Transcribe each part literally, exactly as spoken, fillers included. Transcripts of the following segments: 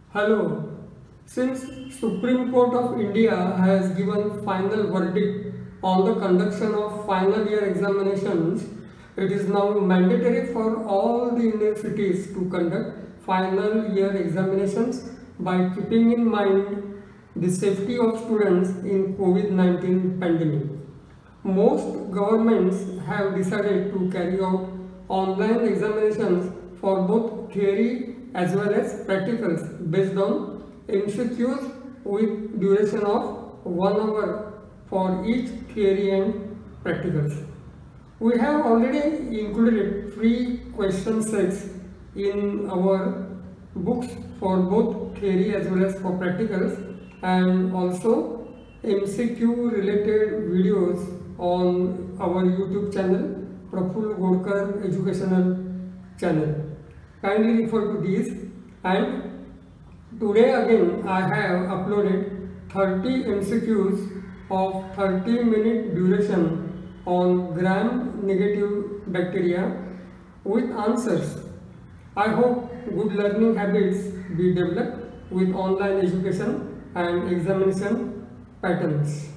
Hello. Since Supreme Court of India has given final verdict on the conduction of final year examinations, it is now mandatory for all the universities to conduct final year examinations by keeping in mind the safety of students in COVID nineteen pandemic. Most governments have decided to carry out online examinations for both theory as well as practicals based on M C Qs with duration of one hour for each theory and practicals. We have already included three question sets in our books for both theory as well as for practicals, and also M C Q related videos on our YouTube channel, Praful Godkar Educational channel. Kindly refer to these. And today again I have uploaded thirty M C Qs of thirty minute duration on gram negative bacteria with answers. I hope good learning habits be developed with online education and examination patterns.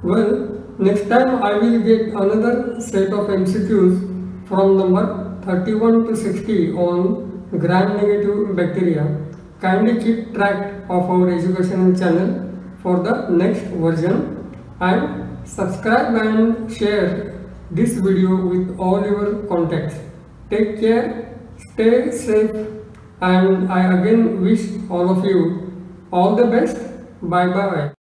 Well, next time I will get another set of M C Qs from number thirty-one to sixty on gram-negative bacteria. Kindly keep track of our educational channel for the next version and subscribe and share this video with all your contacts. Take care, stay safe, and I again wish all of you all the best. Bye bye.